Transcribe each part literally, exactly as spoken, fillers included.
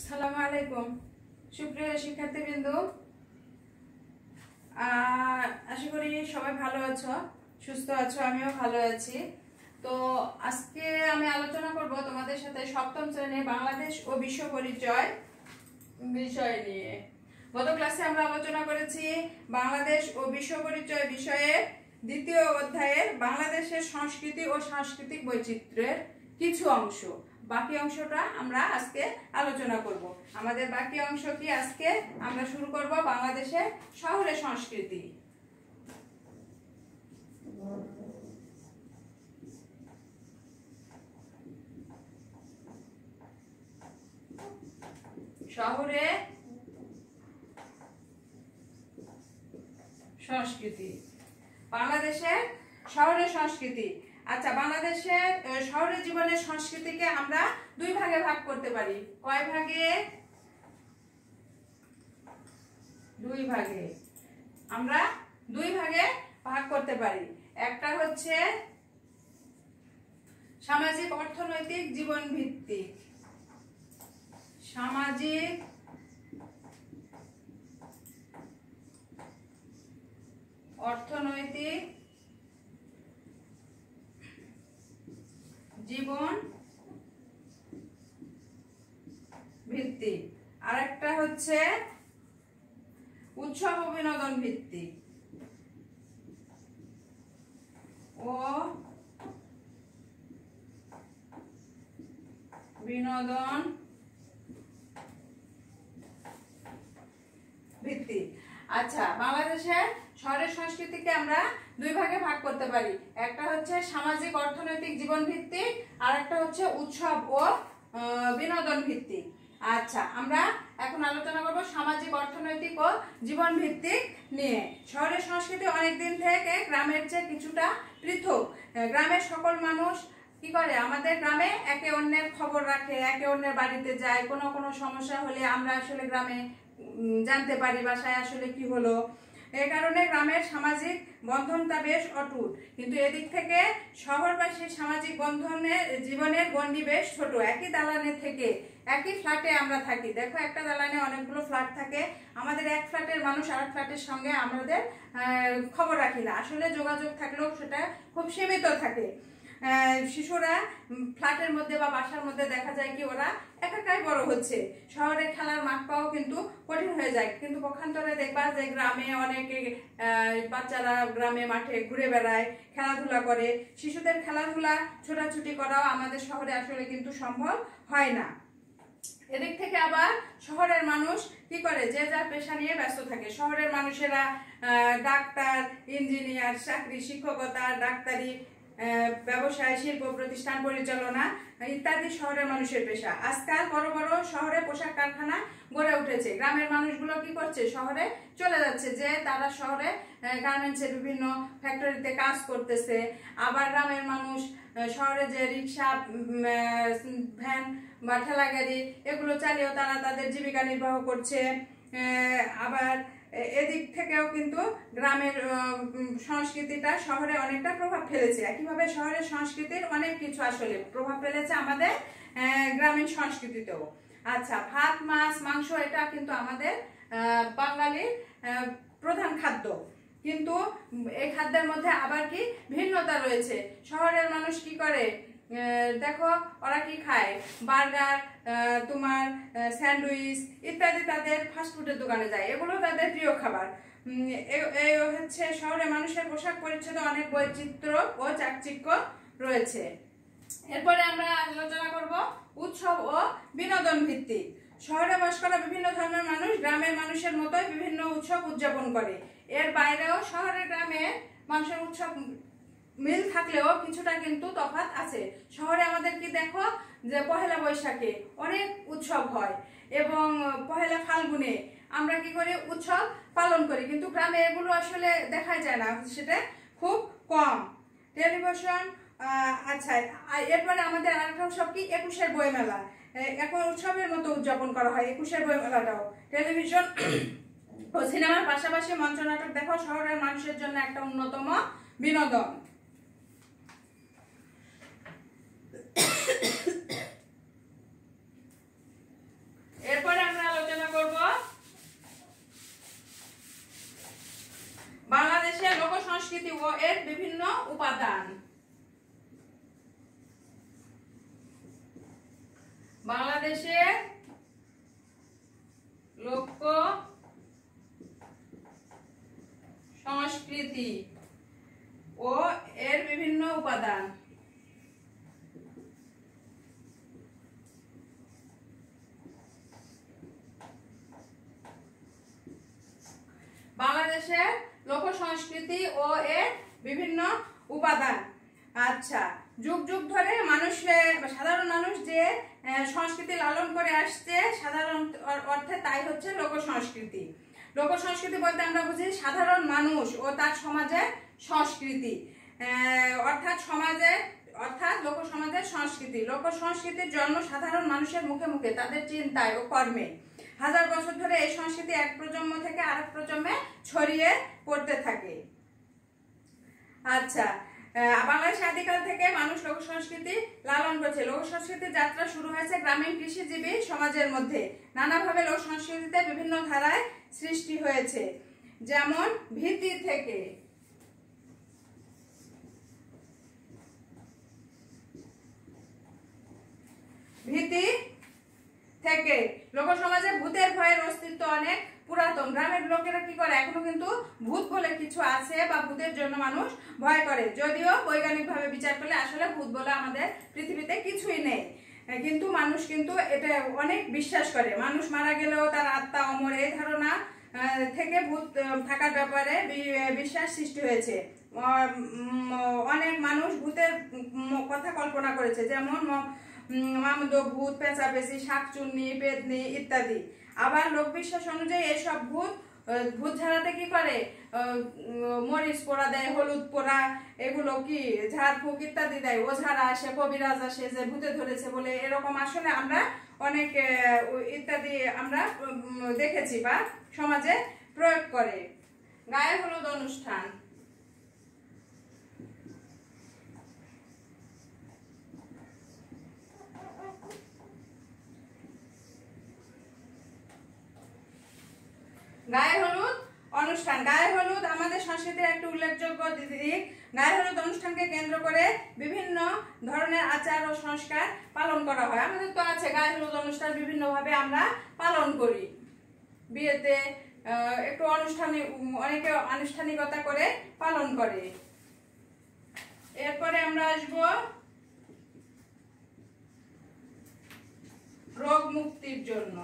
আসসালামু আলাইকুম সুপ্রিয় শিক্ষার্থীবৃন্দ, আশা করি সবাই ভালো আছো, সুস্থ আছো। আমিও ভালো আছি। তো আজকে আমি আলোচনা করব তোমাদের সাথে সপ্তম শ্রেণীর বাংলাদেশ ও বিশ্ব পরিচয় বিষয় নিয়ে। গত ক্লাসে আমরা আলোচনা করেছি বাংলাদেশ ও বিশ্ব পরিচয় বিষয়ে দ্বিতীয় অধ্যায়ের বাংলাদেশের সংস্কৃতি ও সাংস্কৃতিক বৈচিত্র্যের কিছু অংশ। বাকি অংশটা আমরা আজকে আলোচনা করব। আমাদের বাকি অংশ কি, আজকে আমরা শুরু করব বাংলাদেশের শহরের সংস্কৃতি। শহরে সংস্কৃতি, বাংলাদেশের শহরের সংস্কৃতি। আচ্ছা, বাংলাদেশের শহরের জীবনের সংস্কৃতিকে আমরা দুই ভাগে ভাগ করতে পারি। কয় ভাগে? দুই ভাগে। আমরা দুই ভাগে ভাগ করতে পারি। একটা হচ্ছে সামাজিক অর্থনৈতিক জীবন ভিত্তিক, সামাজিক অর্থনৈতিক জীবন ভিত্তিক, আর একটা হচ্ছে উৎসব ও বিনোদন ভিত্তিক ও বিনোদন ভিত্তিক। আচ্ছা, বাংলাদেশের শহরের সংস্কৃতিকে আমরা দুই ভাগে ভাগ করতে পারি। একটা হচ্ছে সামাজিক অর্থনৈতিক জীবন ভিত্তিক, আর একটা হচ্ছে উৎসব ও বিনোদন ভিত্তিক। আচ্ছা, আমরা এখন আলোচনা করব সামাজিক অর্থনৈতিক ও জীবন ভিত্তিক নিয়ে। শহরের সংস্কৃতি অনেকদিন থেকে গ্রামের চেয়ে কিছুটা পৃথক। গ্রামের সকল মানুষ কি করে, আমাদের গ্রামে একে অন্যের খবর রাখে, একে অন্যের বাড়িতে যায়। কোনো কোনো সমস্যা হলে আমরা আসলে গ্রামে জানতে পারি বাসায় আসলে কি হলো। এ কারণে গ্রামের সামাজিক বন্ধনটা বেশ অটুট। কিন্তু এদিক থেকে শহরবাসীর সামাজিক বন্ধনের জীবনের গণ্ডি বেশ ছোট। একই দালানে থেকে একই ফ্ল্যাটে আমরা থাকি। দেখো, একটা দালানে অনেকগুলো ফ্ল্যাট থাকে। আমাদের এক ফ্ল্যাটের মানুষ আর এক ফ্ল্যাটের সঙ্গে আমাদের খবর রাখি না। আসলে যোগাযোগ থাকলেও সেটা খুব সীমিত থাকে। শিশুরা ফ্ল্যাটের মধ্যে বা বাসার মধ্যে দেখা যায় কি ওরা একাকাই বড় হচ্ছে। শহরে খেলার মাঠ পাওয়া কিন্তু কঠিন হয়ে যায়। কিন্তু পক্ষান্তরে দেখবা যে গ্রামে অনেকে বাচ্চারা গ্রামে মাঠে ঘুরে বেড়ায়, খেলাধুলা করে। শিশুদের খেলাধুলা ছোটাছুটি করাও আমাদের শহরে আসলে কিন্তু সম্ভব হয় না। এদিক থেকে আবার শহরের মানুষ কি করে, যে যার পেশা নিয়ে ব্যস্ত থাকে। শহরের মানুষেরা ডাক্তার, ইঞ্জিনিয়ার, চাকরি, শিক্ষকতা, ডাক্তারি, ব্যবসায়, শিল্প প্রতিষ্ঠান পরিচালনা ইত্যাদি শহরের মানুষের পেশা। আজকাল বড় বড় শহরে পোশাক কারখানা গড়ে উঠেছে। গ্রামের মানুষগুলো কি করছে, শহরে চলে যাচ্ছে, যে তারা শহরে গার্মেন্টসের বিভিন্ন ফ্যাক্টরিতে কাজ করতেছে। আবার গ্রামের মানুষ শহরে যে রিক্সা, ভ্যান বা ঠেলা গাড়ি এগুলো চালিয়েও তারা তাদের জীবিকা নির্বাহ করছে। আবার এদিক থেকেও কিন্তু গ্রামের সংস্কৃতিটা শহরে অনেকটা প্রভাব ফেলেছে। একইভাবে শহরের সংস্কৃতির অনেক কিছু আসলে প্রভাব ফেলেছে আমাদের গ্রামীণ সংস্কৃতিতেও। আচ্ছা, ভাত, মাছ, মাংস এটা কিন্তু আমাদের বাঙালির প্রধান খাদ্য। কিন্তু এই খাদ্যের মধ্যে আবার কি ভিন্নতা রয়েছে। শহরের মানুষ কি করে, দেখো ওরা কি খায়, বার্গার, তোমার স্যান্ডউইচ ইত্যাদি তাদের ফাস্টফুডের দোকানে যায়, এগুলো তাদের প্রিয় খাবার। এই হচ্ছে শহরে মানুষের পোশাক পরিচ্ছদে অনেক বৈচিত্র্য ও চাকচিক্য রয়েছে। এরপরে আমরা আলোচনা করব উৎসব ও বিনোদন ভিত্তিক। শহরে বাস করা বিভিন্ন ধর্মের মানুষ গ্রামের মানুষের মতোই বিভিন্ন উৎসব উদযাপন করে। এর বাইরেও শহরের গ্রামে মানুষের উৎসব মিল থাকলেও কিছুটা কিন্তু তফাৎ আছে। শহরে আমাদের কি দেখো যে পহেলা বৈশাখে অনেক উৎসব হয় এবং পহেলা ফাল্গুনে আমরা কি করি, উৎসব পালন করি। কিন্তু গ্রামে এগুলো আসলে দেখা যায় না, সেটা খুব কম। টেলিভিশন, আচ্ছা, এরপরে আমাদের আরেকটা উৎসব কি, একুশের বইমেলা। এখন উৎসবের মতো উদযাপন করা হয় একুশের বইমেলাটাও। টেলিভিশন ও সিনেমার পাশাপাশি মঞ্চনাটক দেখো শহরের মানুষের জন্য একটা অন্যতম বিনোদন। সংস্কৃতি ও এর বিভিন্ন উপাদান। বাংলাদেশের লোক সংস্কৃতি ও এর বিভিন্ন উপাদান। বাংলাদেশের লোক সংস্কৃতি ও এর বিভিন্ন উপাদান। আচ্ছা, যুগ যুগ ধরে মানুষের সাধারণ মানুষ যে সংস্কৃতি লালন করে আসছে সাধারণ অর্থে তাই হচ্ছে লোক সংস্কৃতি। লোক সংস্কৃতি বলতে আমরা বুঝি সাধারণ মানুষ ও তার সমাজের সংস্কৃতি, অর্থাৎ সমাজে অর্থাৎ লোক সমাজের সংস্কৃতি। লোক সংস্কৃতির জন্ম সাধারণ মানুষের মুখে মুখে, তাদের চিন্তায় ও কর্মে। হাজার বছর ধরে এই সংস্কৃতি এক প্রজন্ম থেকে আরেক প্রজন্মে ছড়িয়ে পড়তে থাকে। আচ্ছা, বাংলাদেশ আদিকাল থেকে মানুষ লোক সংস্কৃতি লালন করছে। লোক সংস্কৃতির যাত্রা শুরু হয়েছে গ্রামীণ কৃষিজীবী সমাজের মধ্যে। নানাভাবে লোক সংস্কৃতিতে বিভিন্ন ধারায় সৃষ্টি হয়েছে, যেমন ভীতি থেকে। ভীতি থেকে লোক সমাজে ভূতের ভয়ের অস্তিত্ব অনেক পুরাতন। গ্রামের লোকেরা কি করে, এখনো কিন্তু ভূত বলে কিছু আছে বা ভূতের জন্য মানুষ ভয় করে, যদিও বৈজ্ঞানিক ভাবে বিচার করলে আসলে ভূত বলে আমাদের পৃথিবীতে কিছুই নেই, কিন্তু মানুষ কিন্তু এটা অনেক বিশ্বাস করে। মানুষ মারা গেলেও তার আত্মা অমর, এই ধারণা থেকে ভূত থাকার ব্যাপারে বিশ্বাস সৃষ্টি হয়েছে। অনেক মানুষ ভূতের কথা কল্পনা করেছে, যেমন মামুদ ভূত, পেঁচাপেচি, শাকচুন্নি, পেতনি ইত্যাদি। আবার লোকবিশ্বাস অনুযায়ী এইসব ভূত ভূত ঝাড়াতে কি করে, মরিচ পোড়া দেয়, হলুদ পোড়া, এগুলো কি ঝাড়ফুঁক ইত্যাদি দেয়। ওঝারা আসে, কবিরাজ আসে যে ভূতে ধরেছে বলে, এরকম আসলে আমরা অনেক ইত্যাদি আমরা দেখেছি বা সমাজে প্রয়োগ করে। গায়ে হলুদ অনুষ্ঠান। গায়ে হলুদ অনুষ্ঠান। গায়ে হলুদ আমাদের সংস্কৃতির একটি উল্লেখযোগ্য দিক। গায়ে হলুদ অনুষ্ঠানকে কেন্দ্র করে বিভিন্ন ধরনের আচার ও সংস্কার পালন করা হয়। আমাদের তো আছে গায়ে হলুদ অনুষ্ঠান, বিভিন্ন ভাবে আমরা পালন করি। বিয়েতে একটু অনুষ্ঠানিক, অনেকে আনুষ্ঠানিকতা করে পালন করে। এরপরে আমরা আসব রোগ মুক্তির জন্য।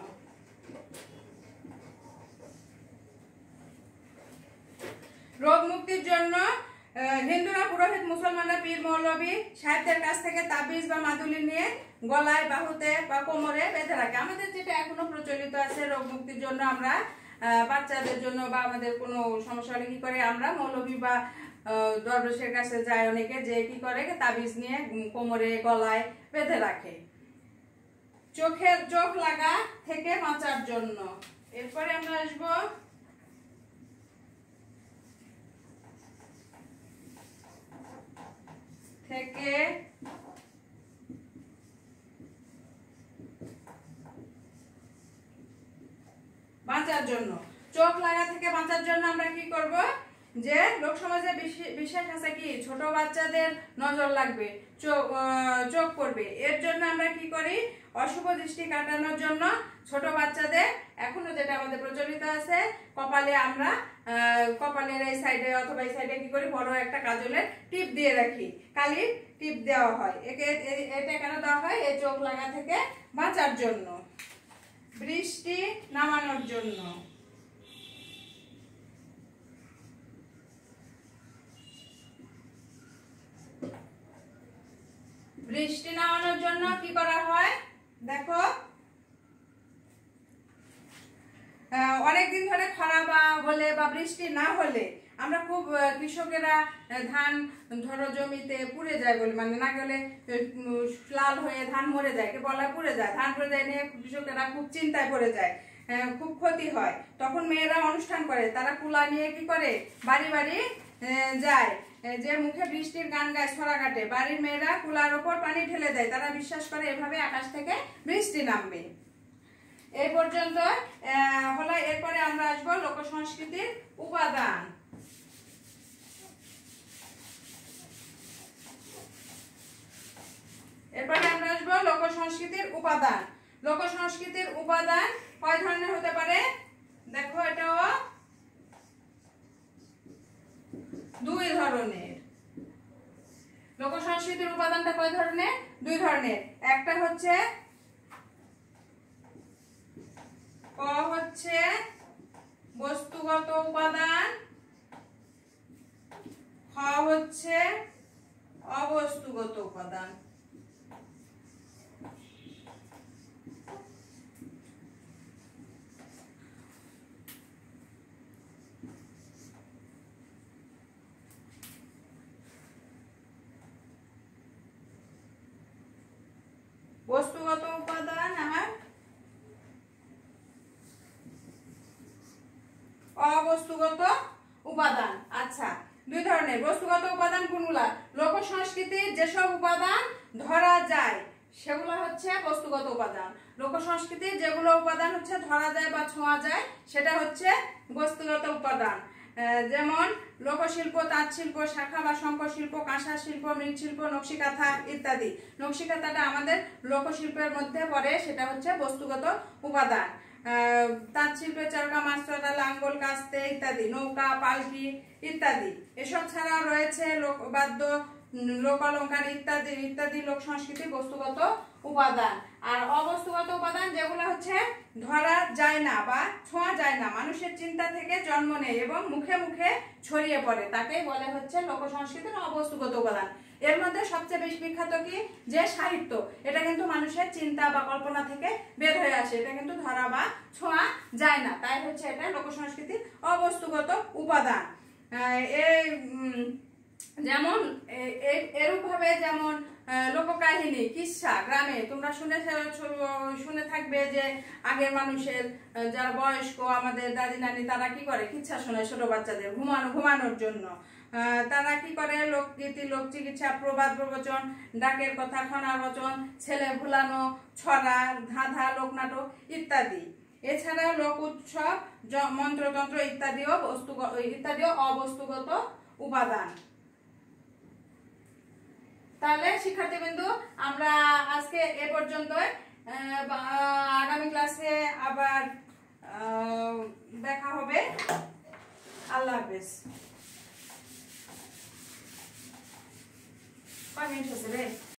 রোগ মুক্তির জন্য হিন্দুরা পুরোহিত, মুসলমানরা পীর মৌলবী সাহেবদের কাছ থেকে তাবিজ বা মাদুলি নিয়ে গলায়, বাহুতে বা কোমরে বেঁধে রাখে। আমাদের যেটা এখনো প্রচলিত আছে, রোগ মুক্তির জন্য আমরা বাচ্চাদের জন্য বা আমাদের কোনো সমস্যা হলে কি করে, আমরা মৌলবী বা দরবেশের কাছে যাই অনেকে, যে কি করে তাবিজ নিয়ে কোমরে, গলায় বেঁধে রাখে। চোখের চোখ লাগা থেকে বাঁচার জন্য। এরপরে আমরা আসবো থেকে বাঁচার জন্য। চোখ লাগা থেকে বাঁচার জন্য আমরা কি করব, যে লোক সমাজে বিশ্বাস আছে কি ছোট বাচ্চাদের নজর লাগবে, চোখ চোখ পড়বে। এর জন্য আমরা কি করি, অশুভ দৃষ্টি কাটানোর জন্য ছোট বাচ্চাদের এখনো যেটা আমাদের প্রচলিত আছে, কপালে আমরা কপালের এই সাইডে অথবা এই সাইডে কি করি, বড় একটা কাজলের টিপ দিয়ে রাখি, কালির টিপ দেওয়া হয়। একে এটা কেন দেওয়া হয়, এই চোখ লাগা থেকে বাঁচার জন্য। বৃষ্টি নামানোর জন্য। বৃষ্টি নামানোর জন্য কি করা হয়, দেখো অনেকদিন ধরে খরা বা হলে বা বৃষ্টি না হলে আমরা খুব কৃষকেরা ধান ধরো জমিতে পুড়ে যায় বলে, মানে না গেলে লাল হয়ে ধান মরে যায়, কে বলা পুড়ে যায়, ধান পুড়ে যায় নিয়ে কৃষকেরা খুব চিন্তায় পড়ে যায়, খুব ক্ষতি হয়। তখন মেয়েরা অনুষ্ঠান করে, তারা কুলা নিয়ে কি করে বাড়ি বাড়ি যায়, যে মুখে বৃষ্টির গান গায়, ছড়া কাটে। বাড়ির মেয়েরা কুলার ওপর পানি ঢেলে দেয়, তারা বিশ্বাস করে এভাবে আকাশ থেকে বৃষ্টি নামবে। এই পর্যন্ত হলো। এরপরে আমরা আসবো লোক সংস্কৃতির উপাদান। সংস্কৃতির উপাদান। লোক সংস্কৃতির উপাদান কয় ধরনের হতে পারে? দেখো এটাও দুই ধরনের। লোক সংস্কৃতির উপাদানটা কয় ধরনের? দুই ধরনের। একটা হচ্ছে ক হচ্ছে বস্তুগত উপাদান, খ হচ্ছে অবস্তুগত উপাদান। বস্তুগত উপাদান আর অবস্তুগত উপাদান। আচ্ছা, দুই ধরনের। বস্তুগত উপাদান কোনগুলা? লোক সংস্কৃতির যেসব উপাদান ধরা যায় সেগুলো হচ্ছে বস্তুগত উপাদান। লোক সংস্কৃতির যেগুলো উপাদান হচ্ছে ধরা যায় বা ছোঁয়া যায় সেটা হচ্ছে বস্তুগত উপাদান। যেমন লোকশিল্প, তাঁত শিল্প, শাখা বা শঙ্খ শিল্প, কাঁসা শিল্প, মৃৎশিল্প, নকশিকাঁথা ইত্যাদি। নকশিকাঁথাটা আমাদের লোকশিল্পের মধ্যে পড়ে, সেটা হচ্ছে বস্তুগত উপাদান। তাঁত শিল্পে চরকা, মাছ ধরা, লাঙ্গল, কাস্তে ইত্যাদি, নৌকা, পালকি ইত্যাদি। এসব ছাড়াও রয়েছে লোকবাদ্য, লোকালঙ্কার ইত্যাদি ইত্যাদি লোক সংস্কৃতির বস্তুগত উপাদান। আর অবস্তুগত উপাদান যেগুলো হচ্ছে ধরা যায় না বা ছোঁয়া যায় না, মানুষের চিন্তা থেকে জন্ম নেয় এবং মুখে মুখে ছড়িয়ে পড়ে, তাকেই বলে হচ্ছে লোক সংস্কৃতির অবস্তুগত উপাদান। এর মধ্যে সবচেয়ে বেশি বিখ্যাত কি? যে সাহিত্য। এটা কিন্তু মানুষের চিন্তা বা কল্পনা থেকে বের হয়ে আসে, এটা কিন্তু ধরা বা ছোঁয়া যায় না, তাই হচ্ছে এটা লোক সংস্কৃতির অবস্তুগত উপাদান। এই যেমন এরূপ ভাবে যেমন লোককাহিনী, কিস্সা, গ্রামে তোমরা শুনে শুনে থাকবে যে আগের মানুষের যারা বয়স্ক আমাদের দাদি নানি তারা কি করে? কিচ্ছা শোনায় ছোট বাচ্চাদের ঘুমানো ঘুমানোর জন্য। তারা কি করে? লোকগীতি, লোকচিকিৎসা, প্রবাদ প্রবচন, ডাকের কথা, খনার বচন, ছেলে ভুলানো, ছড়া, ধাঁধা, লোকনাটক ইত্যাদি। এছাড়া লোক উৎসব, মন্ত্রতন্ত্র ইত্যাদিও বস্তু ইত্যাদিও অবস্তুগত উপাদান। তাহলে শিক্ষার্থীবৃন্দ, আমরা আজকে এ পর্যন্তই। আগামী ক্লাসে আবার দেখা হবে। আল্লাহ হাফেজ। কয় মিনিট হয়েছে রে?